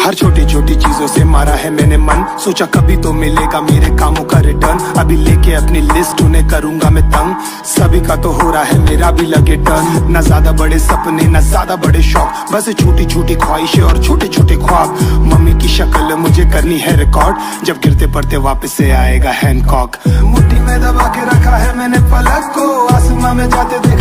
हर छोटी छोटी चीजों से मारा है मैंने मन, सोचा कभी तो मिलेगा मेरे कामों का रिटर्न। अभी लेके अपनी लिस्ट उन्हें करूंगा मैं तंग, सभी का तो हो रहा है मेरा भी लगे टर्न। ना ज्यादा बड़े सपने ना ज्यादा बड़े शौक, बस छोटी छोटी ख्वाहिशें और छोटे छोटे ख्वाब। मम्मी की शक्ल मुझे करनी है रिकॉर्ड, जब गिरते पड़ते वापस से आएगा हैंकॉक। मुट्ठी में दबा के रखा है मैंने पलक को, आसमां में जाते